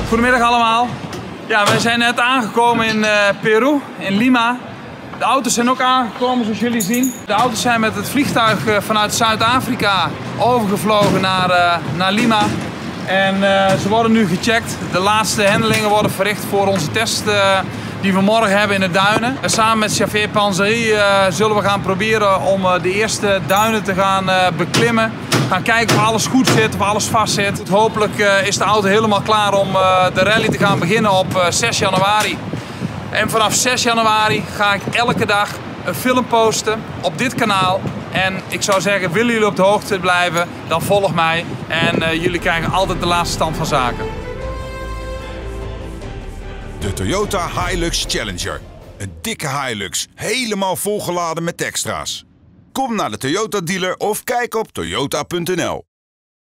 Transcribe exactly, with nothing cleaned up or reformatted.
Goedemiddag allemaal. Ja, wij zijn net aangekomen in uh, Peru, in Lima. De auto's zijn ook aangekomen zoals jullie zien. De auto's zijn met het vliegtuig uh, vanuit Zuid-Afrika overgevlogen naar, uh, naar Lima. En uh, ze worden nu gecheckt. De laatste handelingen worden verricht voor onze test uh, die we morgen hebben in de duinen. En samen met Xavier Panzeri uh, zullen we gaan proberen om uh, de eerste duinen te gaan uh, beklimmen. Gaan kijken of alles goed zit, of alles vast zit. Hopelijk uh, is de auto helemaal klaar om uh, de rally te gaan beginnen op uh, zes januari. En vanaf zes januari ga ik elke dag een film posten op dit kanaal. En ik zou zeggen, willen jullie op de hoogte blijven, dan volg mij. En uh, jullie krijgen altijd de laatste stand van zaken. De Toyota Hilux Challenger. Een dikke Hilux, helemaal volgeladen met extra's. Kom naar de Toyota dealer of kijk op toyota punt n l.